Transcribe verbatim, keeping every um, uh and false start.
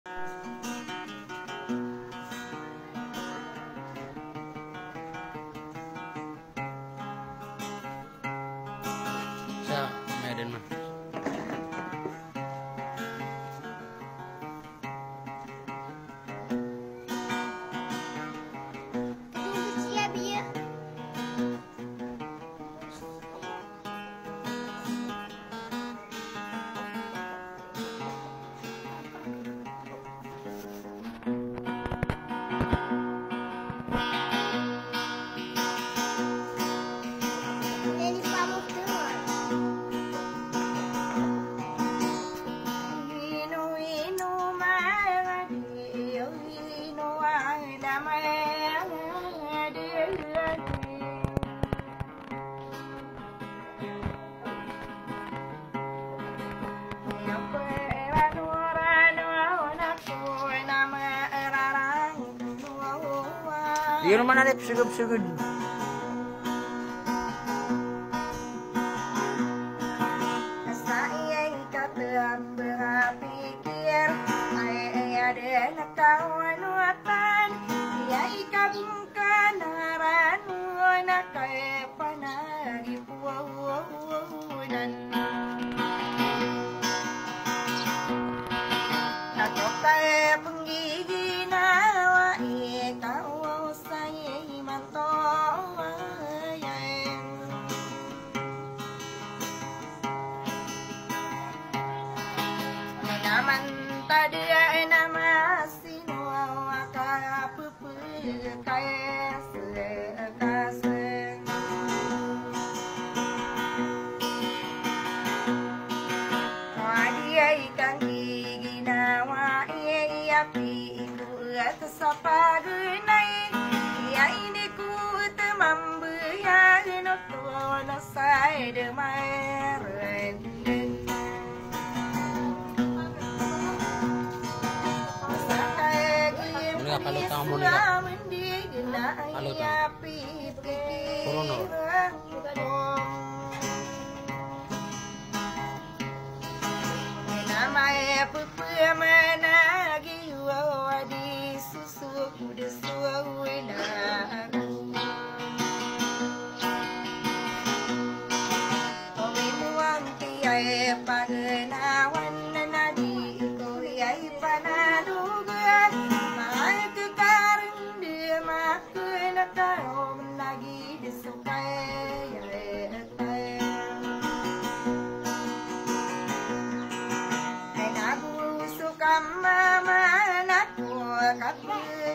Sa Medan mah. Di rumah ada pesugud-pesugud. Saya kata berpikir, saya ada kawan watan, ia ikabungkan haranu nak panah di puaunan. Aku kaya penggigi nawa kau saya mantau naman tadi nama sinua kapupu kaya sekaseng dia ikan gigi nawa iya piku atas apa gunai iya ini ku temambu ya noto na sai de mairen kalau kamu lihat kalau corona namanya pepemanagi wadi susu kuda suwena omi muang tiai pagenawan nadi ko yai panaduga mai ke kareng dia makan karo lagi disukai mama nak buat